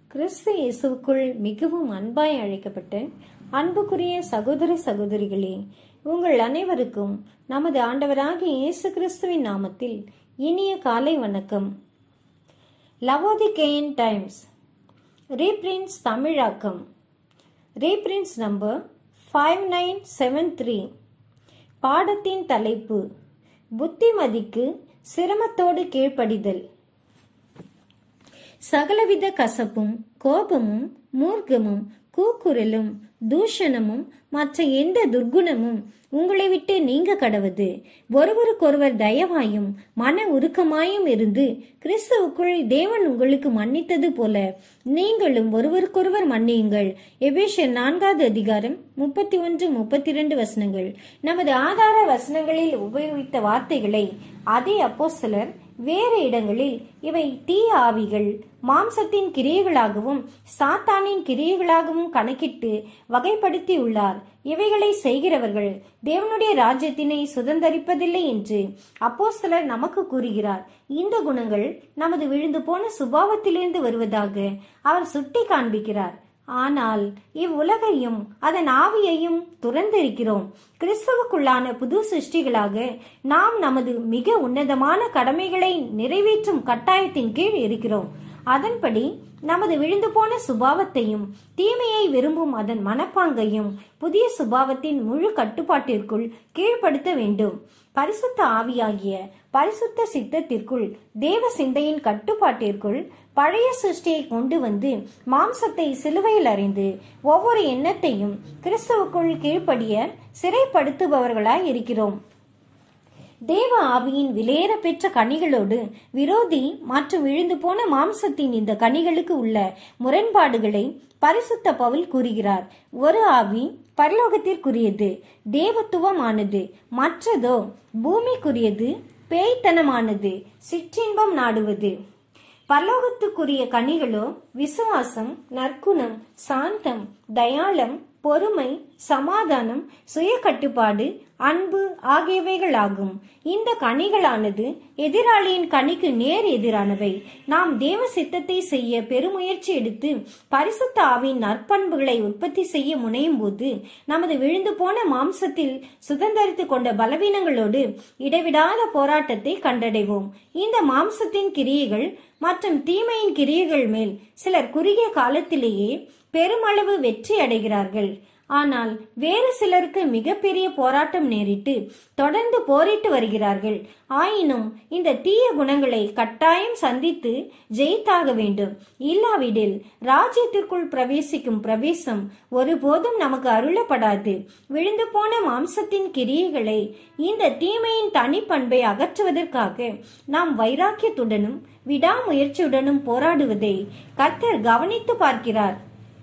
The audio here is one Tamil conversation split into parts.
கிறிஸ்து இயேசுவுக்குள் மிகவும் அன்பாய் அழைக்கப்பட்ட அன்புக்குரிய சகோதர சகோதரிகளே, உங்கள் அனைவருக்கும் நமது ஆண்டவராகிய இயேசு கிறிஸ்துவின் நாமத்தில் இனிய காலை வணக்கம். லவோதிகேயன் டைம்ஸ் ரீபிரிண்ட்ஸ் தமிழாக்கம், ரீபிரிண்ட்ஸ் நம்பர் 5973. பாடத்தின் தலைப்பு புத்திமதிக்கு சிரமத்தோடு கீழ்ப்படிதல். சகலவித கசப்பும் கோபமும் மூர்க்கமும் கூக்குரலும் தூஷணமும் மற்ற எந்த துர்குணமும் உங்களை விட்டு நீங்க கடவது. ஒருவருக்கொருவர் தயவாயும் மன உருக்கமாயும் இருந்து கிறிஸ்துவுக்குள் தேவன் உங்களுக்கு மன்னித்தது போல நீங்களும் ஒருவருக்கொருவர் மன்னியுங்கள். எபேசியர் 4வது அதிகாரம் 31-32 வசனங்கள். நமது ஆதார வசனங்களில் உபயோகித்த வார்த்தைகளை அதே அப்போஸ்தலர் வேறு இடங்களில் இவை தீய ஆவிகள், மாம்சத்தின் கிரியைகளாகவும் சாத்தானின் கிரியைகளாகவும் கணக்கிட்டு வகைப்படுத்தி உள்ளார். இவைகளை செய்கிறவர்கள் தேவனுடைய ராஜ்யத்தினை சுதந்தரிப்பதில்லை என்று அப்போஸ்தலர் நமக்கு கூறுகிறார். இந்த குணங்கள் நமது விழுந்து போன சுபாவத்திலிருந்து வருவதாக அவர் சுட்டி காண்பிக்கிறார். ஆனால் இவ்வுலகையும் அதன் ஆவியையும் துறந்திருக்கிறோம். கிறிஸ்துவுக்குள்ளான புது சிருஷ்டிகளாக நாம் நமது மிக உன்னதமான கடமைகளை நிறைவேற்றும் கட்டாயத்தின் கீழ் இருக்கிறோம். அதன்படி நமது விழுந்து போன சுபாவத்தையும் தீமையை விரும்பும் அதன் மனப்பாங்கையும் புதிய சுபாவத்தின் முழு கட்டுப்பாட்டிற்குள் கீழ்ப்படுத்த வேண்டும். பரிசுத்த ஆவியாகிய பரிசுத்த சித்தத்திற்குள் தேவ சிந்தையின் கட்டுப்பாட்டிற்குள் பழைய சிருஷ்டியை கொண்டு வந்து மாம்சத்தை சிலுவையில் அறிந்து ஒவ்வொரு எண்ணத்தையும் கிறிஸ்துவுக்குள் கீழ்ப்படிய சிறைப்படுத்துபவர்களாய் இருக்கிறோம். தேவ ஆவியின் விலையேற பெற்ற கனிகளோடு விரோதி மற்றும் விழுந்து போன மாம்சத்தின் இந்த கனிகளுக்கு உள்ள முரண்பாடுகளை பரிசுத்த பவுல் கூறுகிறார். ஒரு ஆவி பரலோகத்திற்குரியது, தேவத்துவமானது. மற்றதோ பூமிக்குரியது, பேய்த்தனமானது, சிற்றின்பம் நாடுவது. பரலோகத்துக்குரிய கனிகளோ விசுவாசம், நற்குணம், சாந்தம், தயாளம், பொறுமை, சமாதானம், சுய கட்டுப்பாடு, அன்பு ஆகியவைகளாகும். இந்த கனிகளானது எதிராளியின் கனிக்கு நேர் எதிரானவை. நாம் தேவ சித்தத்தை செய்ய பெருமுயற்சி எடுத்து பரிசுத்த ஆவியின் நற்பண்புகளை உற்பத்தி செய்ய முனையும் போது நமது விழுந்து போன மாம்சத்தில் சுதந்தரித்து கொண்ட பலவீனங்களோடு இடைவிடாத போராட்டத்தை கண்டடைவோம். இந்த மாம்சத்தின் கிரியைகள் மற்றும் தீமையின் கிரியைகள் மேல் சிலர் குறுகிய காலத்திலேயே பெருமளவு வெற்றி அடைகிறார்கள். ஆனால் வேறு சிலருக்கு மிகப்பெரிய போராட்டம் நேரிட்டு தொடர்ந்து போரிட்டு வருகிறார்கள். ஆயினும் இந்த தீய குணங்களை கட்டாயம் சந்தித்து ஜெயித்தாக வேண்டும். இல்லாவிடில் ராஜ்யத்திற்குள் பிரவேசிக்கும் பிரவேசம் ஒருபோதும் நமக்கு அருளப்படாது. விழுந்து போன மாம்சத்தின் கிரியைகளை, இந்த தீமையின் தனிப்பண்பை அகற்றுவதற்காக நாம் வைராக்கியத்துடனும் விடாமுயற்சியுடனும் போராடுவதை கர்த்தர் கவனித்து பார்க்கிறார்.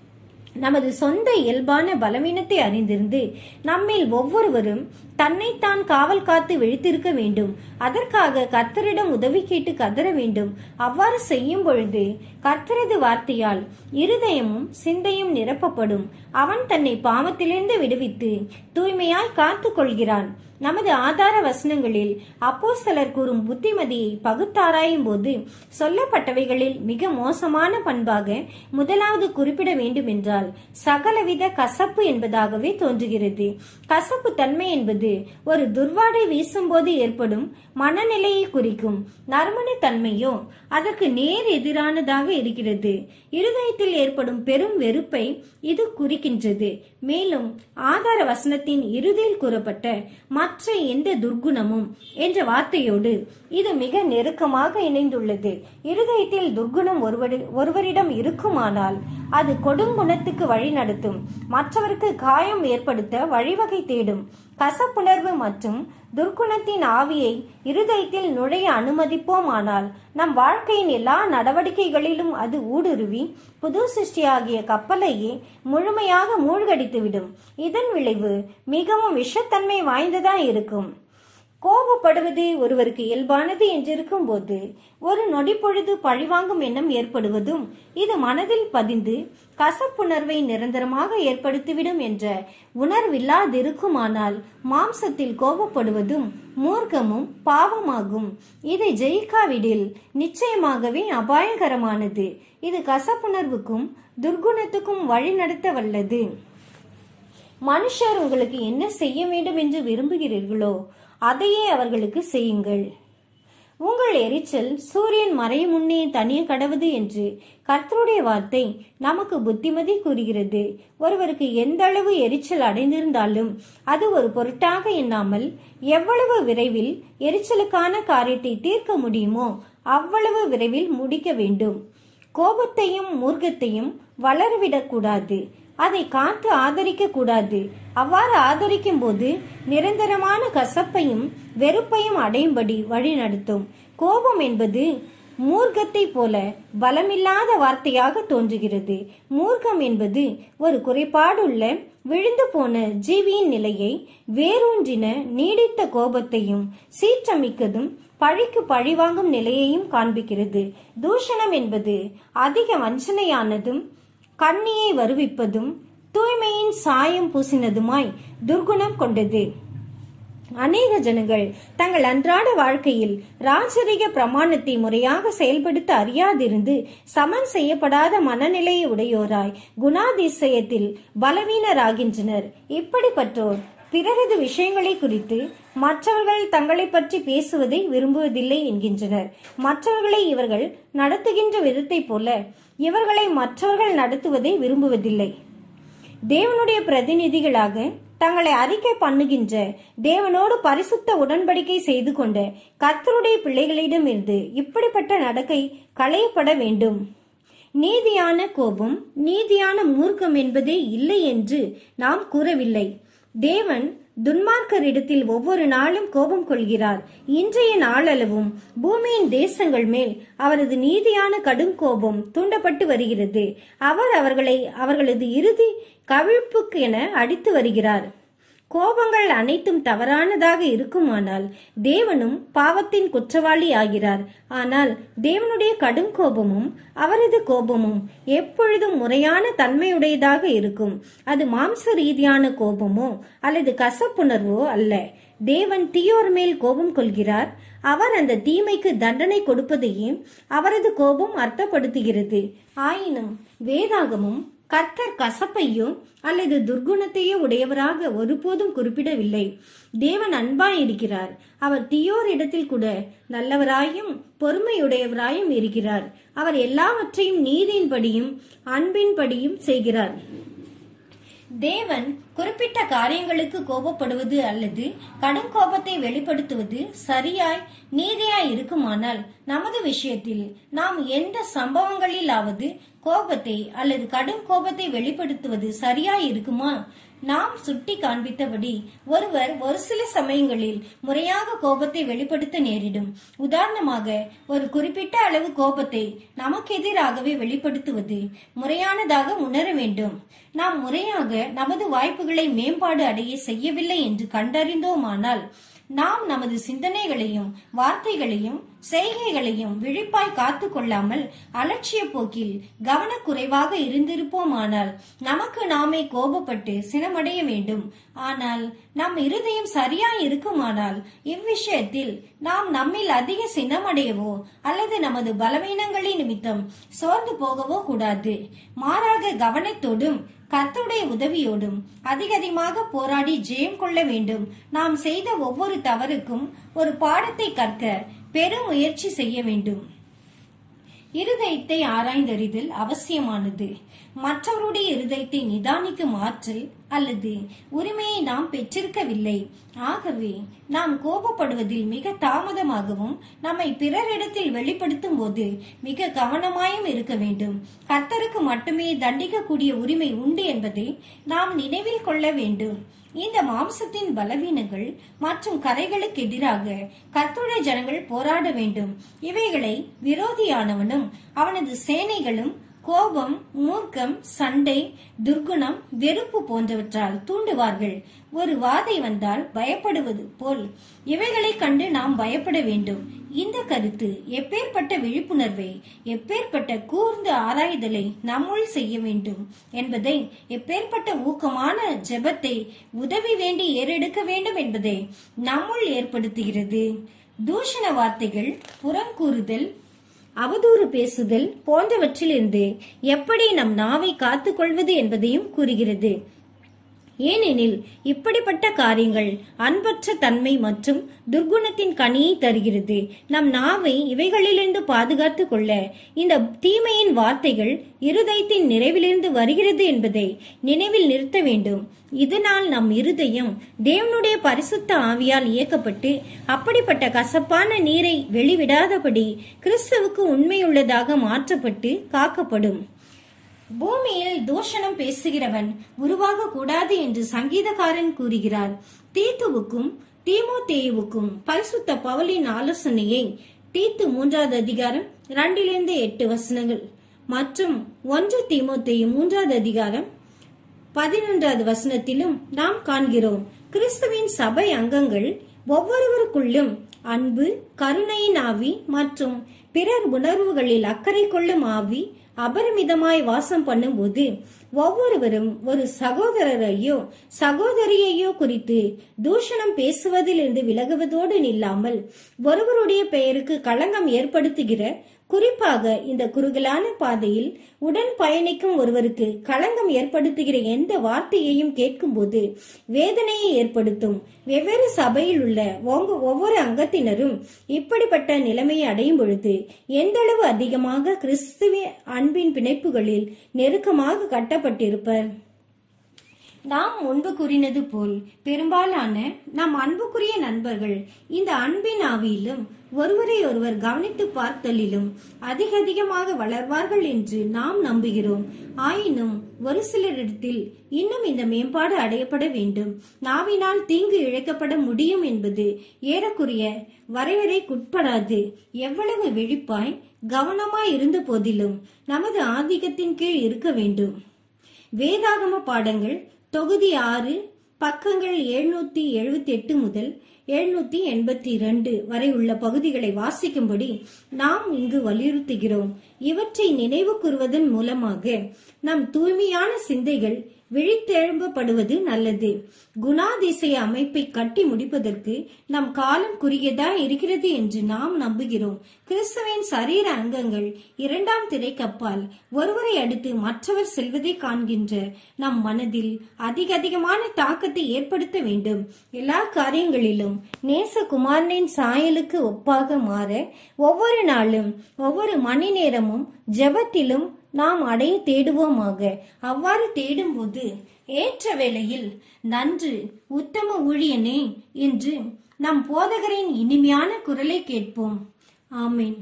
நமது சொந்த இயல்பான பலவீனத்தை அறிந்திருந்து நம்மில் ஒவ்வொருவரும் தன்னைத்தான் காவல் காத்து விழித்திருக்க வேண்டும். அதற்காக கர்த்தரிடம் உதவி கேட்டு கதற வேண்டும். அவ்வாறு செய்யும் பொழுது கர்த்தரது வார்த்தையால் இருதயமும் சிந்தையும் நிரப்பப்படும். அவன் தன்னை பாவத்திலிருந்து விடுவித்து தூய்மையாய் காத்து கொள்கிறான். நமது ஆதார வசனங்களில் அப்போஸ்தலர் கூறும் புத்திமதியை பகுத்தாராயும் போது சொல்லப்பட்டவைகளில் மிக மோசமான பண்பாக முதலாவது குறிப்பிட வேண்டும் என்றால் சகலவித கசப்பு என்பதாகவே தோன்றுகிறது. கசப்பு தன்மை என்பது ஒரு துர்வாடை வீசும் போது ஏற்படும் மனநிலையை குறிக்கும். நறுமண தன்மையோ அதற்கு நேர் எதிரானதாக இருக்கிறது. இருதயத்தில் ஏற்படும் பெரும் வெறுப்பை இது குறிக்கின்றது. மேலும் ஆதார வசனத்தின் இறுதியில் கூறப்பட்ட மற்ற எந்த துர்குணமும் என்ற வார்த்தையோடு இது மிக நெருக்கமாக இணைந்துள்ளது. இருதயத்தில் துர்குணம் ஒருவரிடம் இருக்குமானால் அது கொடுங்குணத்துக்கு வழி நடத்தும், மற்றவருக்கு காயம் ஏற்படுத்த வழிவகை தேடும். கசப்புணர்வு மற்றும் துர்க்குணத்தின் ஆவியை இருதயத்தில் நுழைய அனுமதிப்போமானால் நம் வாழ்க்கையின் எல்லா நடவடிக்கைகளிலும் அது ஊடுருவி புது சிருஷ்டியாகிய கப்பலையே முழுமையாக மூழ்கடித்துவிடும். இதன் விளைவு மிகவும் விஷத்தன்மை வாய்ந்ததாய் இருக்கும். கோபப்படுவது ஒருவருக்கு இயல்பானது என்றிருக்கும் போது ஒரு நொடி பொழுது பழிவாங்கும் எண்ணம் ஏற்படுவதும் இது மனதில் பதிந்து கசப்புணர்வை நிரந்தரமாக ஏற்படுத்திவிடும் என்ற உணர்வில்லாதிருக்குமானால் மாம்சத்தில் கோபப்படுவதும் மூர்க்கமும் பாவமாகும். இதை ஜெயிக்காவிடில் நிச்சயமாகவே அபாயகரமானது. இது கசப்புணர்வுக்கும் துர்குணத்துக்கும் வழி நடத்த வல்லது. மனுஷர் உங்களுக்கு என்ன செய்ய வேண்டும் என்று விரும்புகிறீர்களோ அதையே அவர்களுக்கு செய்யுங்கள். உங்கள் எரிச்சல் சூரியன் மறையும் முன்னே தனிய கடவுது என்று கர்த்தருடைய வார்த்தை நமக்கு புத்திமதி கூறுகிறது. ஒருவருக்கு எந்த அளவு எரிச்சல் அடைந்திருந்தாலும் அது ஒரு பொருட்டாக எண்ணாமல் எவ்வளவு விரைவில் எரிச்சலுக்கான காரியத்தை தீர்க்க முடியுமோ அவ்வளவு விரைவில் முடிக்க வேண்டும். கோபத்தையும் மூர்க்கத்தையும் வளரவிடக்கூடாது. அதை காத்து ஆதரிக்க கூடாது. அவ்வாறு ஆதரிக்கும் போது நிரந்தரமான கசப்பையும் வெறுப்பையும் அடையும்படி வழி நடத்தும். கோபம் என்பது மூர்க்கத்தை போல பலமில்லாத வார்த்தையாக தோன்றுகிறது. மூர்க்கம் என்பது ஒரு குறைபாடுள்ள விழுந்து போன ஜீவியின் நிலையை, வேரூன்றின நீடித்த கோபத்தையும் சீற்றமிக்கதும் பழிக்கு பழிவாங்கும் நிலையையும் காண்பிக்கிறது. தூஷணம் என்பது அதிக வஞ்சனையானதும் கண்ணியை வருவிப்பதும் தூய்மையின் சாயம் பூசினதுமாய் துர்குணம் கொண்டது. அநேக ஜனங்கள் தங்கள் அன்றாட வாழ்க்கையில் ராஜரீக பிரமாணத்தை முறையாக செயல்படுத்த அறியாதிருந்து சமன் செய்யப்படாத மனநிலையை உடையோராய் குணாதிசயத்தில் பலவீனராகின்றனர். இப்படிப்பட்டோர் பிறரது விஷயங்களை குறித்து மற்றவர்கள் தங்களை பற்றி பேசுவதை விரும்புவதில்லை என்கின்றனர். மற்றவர்களை இவர்கள் நடத்துகின்ற விதத்தை போல இவர்களை மற்றவர்கள் நடத்துவதை விரும்புவதில்லை. தேவனுடைய பிரதிநிதிகளாக தங்களை அறிக்கை பண்ணுகின்ற, தேவனோடு பரிசுத்த உடன்படிக்கை செய்து கொண்ட கர்த்தருடைய பிள்ளைகளிடமிருந்து இப்படிப்பட்ட நடக்கை களையப்பட வேண்டும். நீதியான கோபம், நீதியான மூர்க்கம் என்பதே இல்லை என்று நாம் கூறவில்லை. தேவன் துன்மார்க்கரிடத்தில் ஒவ்வொரு நாளும் கோபம் கொள்கிறார். இன்றைய நாளளவும் பூமியின் தேசங்கள் மேல் அவரது நீதியான கடும் கோபம் தூண்டப்பட்டு வருகிறது. அவர் அவர்களை அவர்களது இறுதி கவிழ்ப்புக்கு என அடித்து வருகிறார். கோபங்கள் அனைத்தும் தவறானதாக இருக்குமானால் தேவனும் பாவத்தின் குற்றவாளி ஆகிறார். ஆனால் தேவனுடைய கடும் கோபமும் அவரது கோபமும் எப்பொழுதும் முறையான தன்மையுடையதாக இருக்கும். அது மாம்ச ரீதியான கோபமோ அல்லது கசப்புணர்வோ அல்ல. தேவன் தீயோர் மேல் கோபம் கொள்கிறார். அவர் அந்த தீமைக்கு தண்டனை கொடுப்பதையே அவரது கோபம் அர்த்தப்படுத்துகிறது. ஆயினும் வேதாகமும் கர்த்தர் கசப்பையோ அல்லது துர்குணத்தையோ உடையவராக ஒருபோதும் குறிப்பிடவில்லை. தேவன் அன்பாய் இருக்கிறார். அவர் தீயோர் இடத்தில் கூட நல்லவராயும் பொறுமையுடையவராயும் இருக்கிறார். அவர் எல்லாவற்றையும் நீதியின்படியும் அன்பின்படியும் செய்கிறார். தேவன் குறிப்பிட்ட காரியங்களுக்கு கோபப்படுவது அல்லது கடும் கோபத்தை வெளிப்படுத்துவது சரியாய் நீதியாய் இருக்குமானால் நமது விஷயத்தில் நாம் எந்த சம்பவங்களிலாவது கோபத்தை அல்லது கடும் கோபத்தை வெளிப்படுத்துவது சரியாய் இருக்குமா? நாம் சுட்டி காண்பித்தபடி ஒருவர் ஒரு சில சமயங்களில் முறையாக கோபத்தை வெளிப்படுத்த நேரிடும். உதாரணமாக, ஒரு குறிப்பிட்ட அளவு கோபத்தை நமக்கு எதிராகவே வெளிப்படுத்துவது முறையானதாக உணர வேண்டும். நாம் முறையாக நமது வாய்ப்புகளை மேம்பாடு அடைய செய்யவில்லை என்று கண்டறிந்தோமானால் நாம் நமது சிந்தனைகளையும் வார்த்தைகளையும் செய்கைகளையும் விழிப்பாய் காத்து கொள்ளாமல் அலட்சிய போக்கில் கவனக்குறைவாக இருந்திருப்போமானால் நமக்கு நாமே கோபப்பட்டு சினமடைய வேண்டும். ஆனால் நம் இருதயம் சரியாய் இருக்குமானால் இவ்விஷயத்தில் நாம் நம்மில் அதிக சினமடையவோ அல்லது நமது பலவீனங்களின் நிமித்தம் சோர்ந்து போகவோ கூடாது. மாறாக கவனத்தோடும் கர்த்தருடைய உதவியோடும் அதிகமாக போராடி ஜெயம் கொள்ள வேண்டும். நாம் செய்த ஒவ்வொரு தவறுக்கும் ஒரு பாடத்தை கற்க பெரும் முயற்சி செய்ய வேண்டும். இருதயத்தை ஆராய்ந்தறிதல் அவசியமானது. மற்றவருடைய இருதயத்தை நிதானிக்கும் ஆற்றல் அல்லது உரிமையை நாம் பெற்றிருக்கவில்லை. ஆகவே நாம் கோபப்படுவதில் மிக தாமதமாகவும் நம்மை பிறரிடத்தில் வெளிப்படுத்தும் போது மிக கவனமாயும் இருக்க வேண்டும். கர்த்தருக்கு மட்டுமே தண்டிக்கக்கூடிய உரிமை உண்டு என்பதை நாம் நினைவில் கொள்ள வேண்டும். இந்த மாம்சத்தின் பலவீனங்கள் மற்றும் கரைகளுக்கு எதிராக கர்த்தருடைய ஜனங்கள் போராட வேண்டும். இவைகளை விரோதியானவனும் அவனது சேனைகளும் கோபம், மூர்க்கம், சண்டை, துர்குணம், வெறுப்பு போன்றவற்றால் தூண்டுவார்கள். ஒரு வாதை வந்தால் பயப்படுவது போல் இவைகளை கண்டு நாம் பயப்பட வேண்டும். இந்த கருத்து எப்பேற்பட்ட விழிப்புணர்வை, எப்பேற்பட்ட கூர்ந்து ஆராய்தலை நம்முள் செய்ய வேண்டும் என்பதை, எப்பேற்பட்ட ஊக்கமான ஜெபத்தை உதவி வேண்டி ஏறெடுக்க வேண்டும் என்பதை நம்முள் ஏற்படுத்துகிறது. தூஷண வார்த்தைகள், புறங்கூறுதல், அவதூறு பேசுதல் போன்றவற்றிலிருந்து எப்படி நம் நாவை காத்துக் கொள்வது என்பதையும் கூறுகிறது. ஏனெனில் இப்படிப்பட்ட காரியங்கள் அன்பற்ற தன்மை மற்றும் துர்குணத்தின் கனியை தருகிறது. நம் நாவை இவைகளிலிருந்து பாதுகாத்துக் கொள்ள இந்த தீமையின் வார்த்தைகள் இருதயத்தின் நிறைவிலிருந்து வருகிறது என்பதை நினைவில் நிறுத்த வேண்டும். இதனால் நம் இருதயம் தேவனுடைய பரிசுத்த ஆவியால் இயக்கப்பட்டு அப்படிப்பட்ட கசப்பான நீரை வெளிவிடாதபடி கிறிஸ்துவுக்கு உண்மையுள்ளதாக மாற்றப்பட்டு காக்கப்படும். பூமியில் தூஷணம் பேசுகிறவன் உருவாக கூடாது என்று சங்கீதக்காரன் கூறுகிறார். தீத்துவுக்கும் தீமோத்தேயுவுக்கும் பரிசுத்த பவுலின் ஆலோசனையை தீத்து 3வது அதிகாரம் 2-8 வசனங்கள் மற்றும் 1 தீமோத்தேயு 3வது அதிகாரம் 11வது வசனத்திலும் நாம் காண்கிறோம். கிறிஸ்துவின் சபை அங்கங்கள் ஒவ்வொருவருக்குள்ளும் அன்பு, கருணையின் ஆவி மற்றும் பிறர் உணர்வுகளில் அக்கறை கொள்ளும் ஆவி அபரிமிதமாய் வாசம் பண்ணும்போது ஒவ்வொருவரும் ஒரு சகோதரரையோ சகோதரியையோ குறித்து தூஷணம் பேசுவதிலிருந்து விலகுவதோடு நில்லாமல் ஒருவருடைய பெயருக்கு களங்கம் ஏற்படுத்துகிற, குறிப்பாக இந்த குறுகலான பாதையில் உடன் பயணிக்கும் ஒருவருக்கு களங்கம் ஏற்படுத்துகிற எந்த வார்த்தையையும் கேட்கும் போது வேதனையை ஏற்படுத்தும். வெவ்வேறு சபையில் உள்ள ஒவ்வொரு அங்கத்தினரும் இப்படிப்பட்ட நிலைமையை அடையும் பொழுது எந்தளவு அதிகமாக கிறிஸ்துவ அன்பின் பிணைப்புகளில் நெருக்கமாக கட்டப்பட்டிருப்பர். நாம் முன்பு கூறினது போல் பெரும்பாலான நம் அன்புக்குரிய நண்பர்கள் இந்த அன்பின் ஆவியிலும் ஒருவரை ஒருவர் கவனித்து பார்த்தலிலும் அதிகமாக வளர்வார்கள் என்று நாம் நம்புகிறோம். ஆயினும் ஒரு சிலரிடத்தில் இன்னும் இந்த மேம்பாடு அடையப்பட வேண்டும். நாவினால் தீங்கு இழைக்கப்பட முடியும் என்பது ஏறக்குறைய வரையறைக்குட்படாது. எவ்வளவு விழிப்பாய் கவனமாய் இருந்த போதிலும் நமது ஆதிக்கத்தின் கீழ் இருக்க வேண்டும். வேதாகம பாடங்கள் தொகுதி 6 பக்கங்கள் 778 முதல் 782 வரை உள்ள பகுதிகளை வாசிக்கும்படி நாம் இங்கு வலியுறுத்துகிறோம். இவற்றை நினைவு கூறுவதன் மூலமாக நம் தூய்மையான சிந்தைகள் விழித்தெழும்பப்படுவது நல்லது. குணாதிசய அமைப்பை கட்டி முடிப்பதற்கு நம் காலம் குறுகியதா இருக்கிறது என்று நாம் நம்புகிறோம். கிறிஸ்துவின் சரீர அங்கங்கள் 2ஆம் திரைக்கப்பால் ஒருவரை அடுத்து மற்றவர் செல்வதை காண்கின்ற நம் மனதில் அதிகமான தாக்கத்தை ஏற்படுத்த வேண்டும். எல்லா காரியங்களிலும் நேசகுமாரனின் சாயலுக்கு ஒப்பாக மாற ஒவ்வொரு நாளும் ஒவ்வொரு மணி நேரமும் ஜெபத்திலும் நாம் அடைய தேடுவோமாக. அவ்வாறு தேடும்போது ஏற்ற வேளையில் நன்று உத்தம ஊழியனே என்று நம் போதகரின் இனிமையான குரலை கேட்போம். ஆமீன்.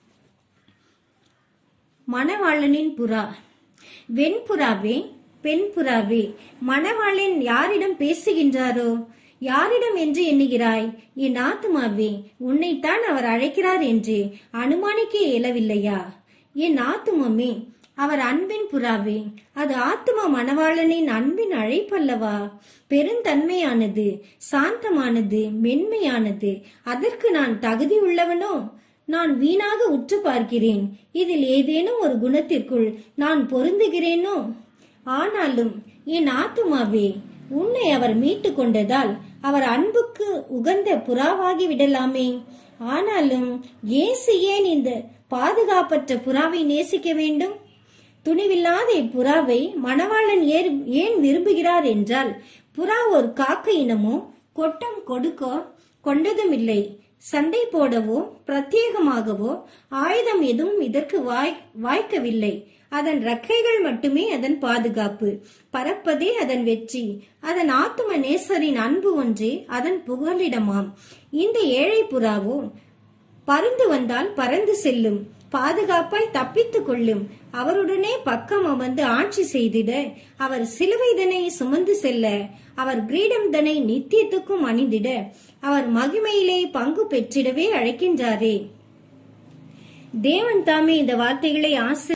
மணவாளனின் புறா. வெண்புறாவே, பெண் புறாவே, மணவாளன் யாரிடம் பேசுகின்றாரோ? யாரிடம் என்று எண்ணுகிறாய்? என் ஆத்துமாவே, உன்னைத்தான் அவர் அழைக்கிறார் என்று அனுமானிக்க இயலவில்லையா? என் ஆத்துமமே, அவர் அன்பின் புறாவே, அது ஆத்தும மணவாளனின் அன்பின் அழைப்பல்லவா? பெருந்தன்மையானது, சாந்தமானது, மென்மையானது. அதற்கு நான் தகுதி உள்ளவனோ? நான் வீணாக உற்று பார்க்கிறேன். இதில் ஏதேனும் ஒரு குணத்திற்குள் நான் பொருந்துகிறேனோ? ஆனாலும் என் ஆத்துமாவே, உன்னை அவர் மீட்டு கொண்டதால் அவர் அன்புக்கு உகந்த புறாவாகி விடலாமே. ஆனாலும் இயேசு ஏன் இந்த பாதுகாப்பற்ற புறாவை நேசிக்க வேண்டும்? துணிவில்லாத இப்புறாவை மணவாளன் ஏன் விரும்புகிறார் என்றால், புறா ஒரு காக்க இனமோ கொட்டம் கொடுக்கோ கொண்டதும் இல்லை. சண்டை போடவோ பிரத்யேகமாகவோ ஆயுதம் எதுவும் இதற்கு வாய்க்கவில்லை. அதன் ரெக்கைகள் மட்டுமே அதன் பாதுகாப்பு. பறப்பதே அதன் வெற்றி. அதன் ஆத்தும நேசரின் அன்பு ஒன்றே அதன் புகலிடமாம். இந்த ஏழை புறாவோ பருந்து வந்தால் பறந்து செல்லும், பாதுகாப்பாய் தப்பித்துக் கொள்ளும். அவருடனே பக்கம் அமர்ந்து ஆட்சி செய்திட, அவர் சிலுவை தனை சுமந்து செல்ல, அவர் கிரீடம் தனை நித்தியத்துக்கும் அணிந்திட, அவர் மகிமையிலே பங்கு பெற்றிடவே அழைக்கின்றாரே. தேவன் தாமே இந்த வார்த்தைகளை